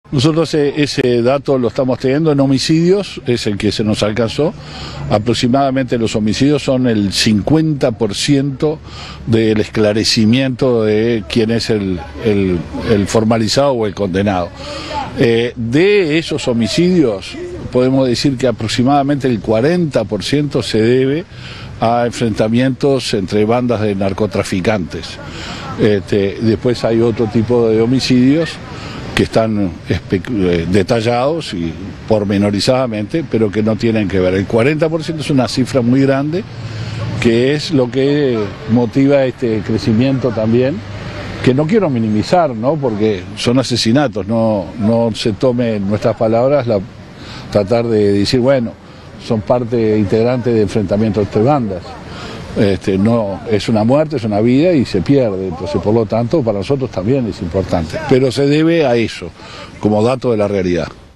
Nosotros ese dato lo estamos teniendo en homicidios, es el que se nos alcanzó. Aproximadamente los homicidios son el 50% del esclarecimiento de quién es el formalizado o el condenado. De esos homicidios podemos decir que aproximadamente el 40% se debe a enfrentamientos entre bandas de narcotraficantes. Después hay otro tipo de homicidios que están detallados y pormenorizadamente, pero que no tienen que ver. El 40% es una cifra muy grande, que es lo que motiva este crecimiento también, que no quiero minimizar, ¿no? Porque son asesinatos, no se tome nuestras palabras tratar de decir, bueno, son parte integrante de enfrentamientos entre bandas. No, es una muerte, es una vida y se pierde, entonces por lo tanto para nosotros también es importante, pero se debe a eso, como dato de la realidad.